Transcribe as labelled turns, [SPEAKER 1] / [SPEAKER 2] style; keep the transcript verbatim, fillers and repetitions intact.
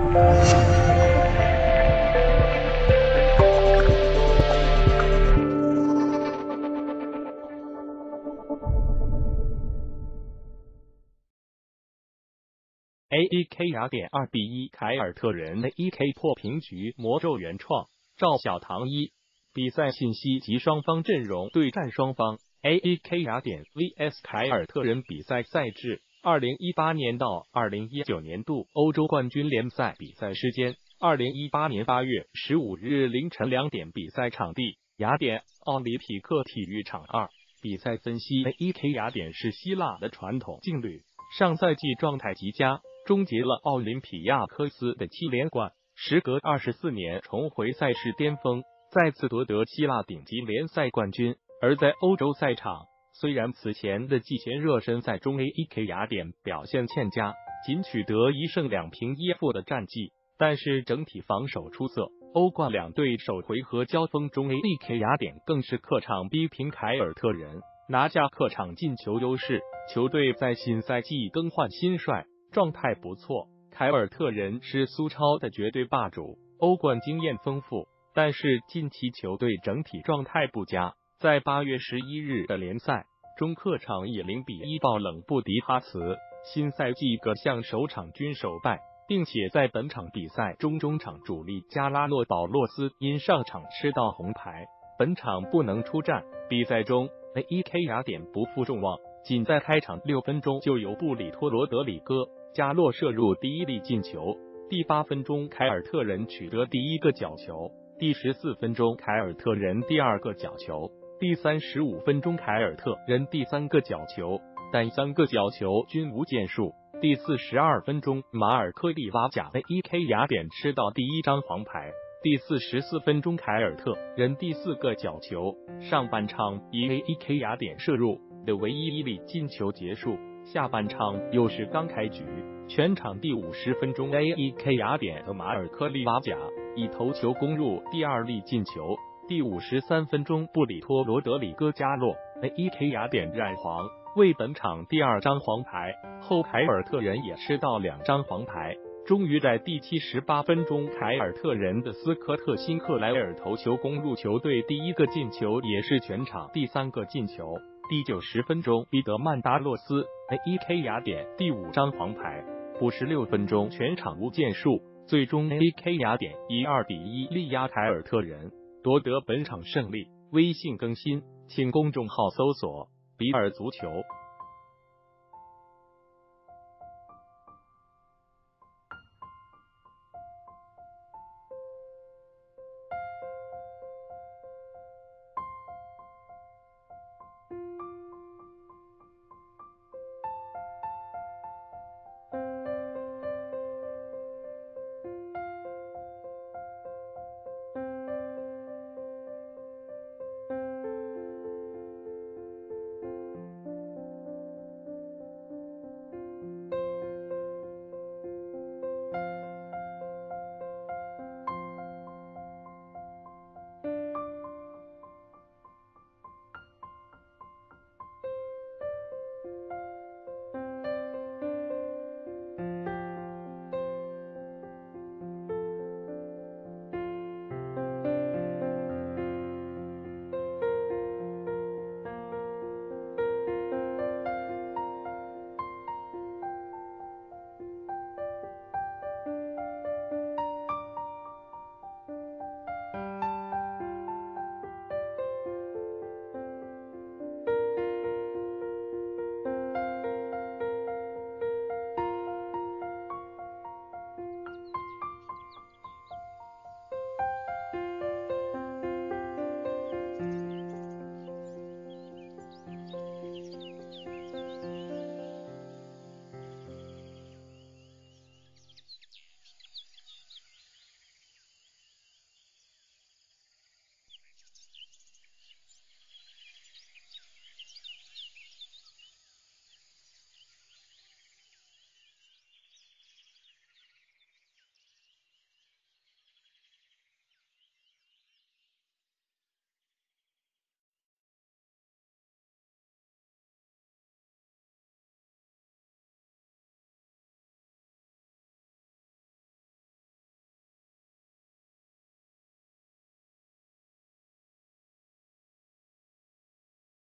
[SPEAKER 1] A E K 雅典二比一凯尔特人 A E K 破平局，魔咒原创赵小棠一。比赛信息及双方阵容。对战双方 A E K 雅典 V S 凯尔特人。比赛赛制二零一八年到二零一九年度欧洲冠军联赛。比赛时间二零一八年八月十五日凌晨两点。比赛场地雅典奥林匹克体育场二。比赛分析 A E K 雅典是希腊的传统劲旅，上赛季状态极佳，终结了奥林匹亚科斯的七连冠，时隔二十四年重回赛事巅峰，再次夺得希腊顶级联赛冠军。而在欧洲赛场，虽然此前的季前热身赛中 A E K 雅典表现欠佳，仅取得一胜两平一负的战绩，但是整体防守出色。欧冠两队首回合交锋中 A E K 雅典更是客场逼平凯尔特人，拿下客场进球优势。球队在新赛季更换新帅，状态不错。凯尔特人是苏超的绝对霸主，欧冠经验丰富，但是近期球队整体状态不佳。在八月十一日的联赛中，客场以零比一爆冷布迪哈茨，新赛季各项首场均首败，并且在本场比赛中，中场主力加拉诺保洛斯因上场吃到红牌，本场不能出战。比赛中 A E K 雅典不负众望，仅在开场六分钟就由布里托罗德里戈加洛射入第一粒进球。第八分钟，凯尔特人取得第一个角球。第十四分钟，凯尔特人第二个角球。第三十五分钟，凯尔特人第三个角球，但三个角球均无建树。第四十二分钟，马尔科利瓦贾 A E K 雅典吃到第一张黄牌。第四十四分钟，凯尔特人第四个角球。上半场以 A E K 雅典射入的唯一一粒进球结束，下半场又是刚开局。全场第五十分钟 ，A E K 雅典的马尔科利瓦贾以头球攻入第二粒进球。第五十三分钟，布里托罗德里戈加洛 A E K 雅典染黄，为本场第二张黄牌。后凯尔特人也吃到两张黄牌。终于在第七十八分钟，凯尔特人的斯科特辛克莱尔头球攻入球队第一个进球，也是全场第三个进球。第九十分钟，彼得曼达洛斯 A E K 雅典第五张黄牌。五十六分钟，全场无建树，最终 A E K 雅典以二比一力压凯尔特人，夺得本场胜利。微信更新，请公众号搜索比尔足球。